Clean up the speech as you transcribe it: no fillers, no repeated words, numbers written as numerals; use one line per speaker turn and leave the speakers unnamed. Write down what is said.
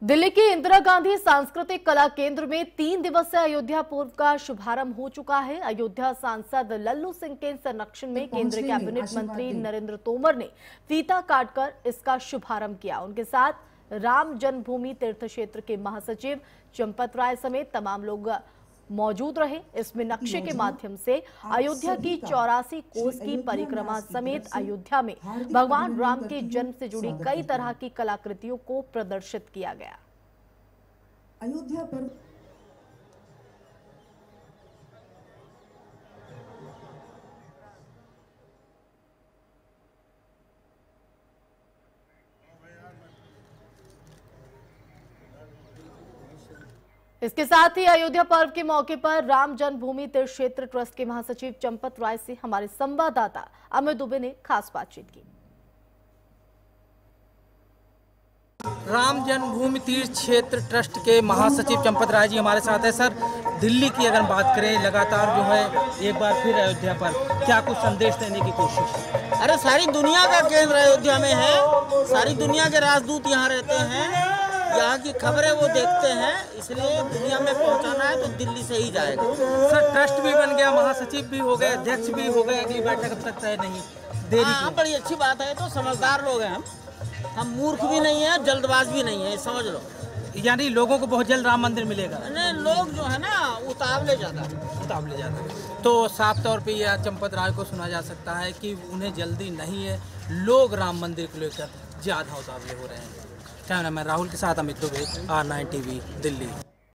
दिल्ली के इंदिरा गांधी सांस्कृतिक कला केंद्र में 3 दिवसीय अयोध्या पर्व का शुभारंभ हो चुका है। अयोध्या सांसद लल्लू सिंह के संरक्षण में केंद्रीय कैबिनेट मंत्री नरेंद्र तोमर ने फीता काटकर इसका शुभारंभ किया। उनके साथ राम जन्मभूमि तीर्थ क्षेत्र के महासचिव चंपत राय समेत तमाम लोग मौजूद रहे। इसमें नक्शे के माध्यम से अयोध्या की 84 कोस की परिक्रमा समेत अयोध्या में भगवान राम के जन्म से जुड़ी कई तरह की कलाकृतियों को प्रदर्शित किया गया।
अयोध्या पर
इसके साथ ही अयोध्या पर्व के मौके पर राम जन्मभूमि तीर्थ क्षेत्र ट्रस्ट के महासचिव चंपत राय से हमारे संवाददाता अमित दुबे ने खास बातचीत की।
राम जन्मभूमि तीर्थ क्षेत्र ट्रस्ट के महासचिव चंपत राय जी हमारे साथ है। सर, दिल्ली की अगर बात करें, लगातार जो है एक बार फिर अयोध्या पर क्या कुछ संदेश देने की कोशिश?
अरे सारी दुनिया का केंद्र अयोध्या में है, सारी दुनिया के राजदूत यहाँ रहते हैं, यहाँ की खबरें वो देखते हैं, इसलिए दुनिया में पहुँचाना है तो दिल्ली से ही जाएगा।
सर, ट्रस्ट भी बन गया, महासचिव भी हो गए, अध्यक्ष भी हो गए, अगली बैठक अब तक तय नहीं, देरी
हाँ, बड़ी अच्छी बात है। तो समझदार लोग हैं हम मूर्ख भी नहीं है, जल्दबाज भी नहीं है, समझ लो।
यानी लोगों को बहुत जल्द राम मंदिर मिलेगा?
नहीं, लोग जो है ना उतावले ज्यादा।
तो साफ तौर पे यह चंपत राय को सुना जा सकता है कि उन्हें जल्दी नहीं है, लोग राम मंदिर को लेकर ज्यादा उतावले हो रहे हैं। कैमरामैन राहुल के साथ अमित दुबे, R9 TV, दिल्ली।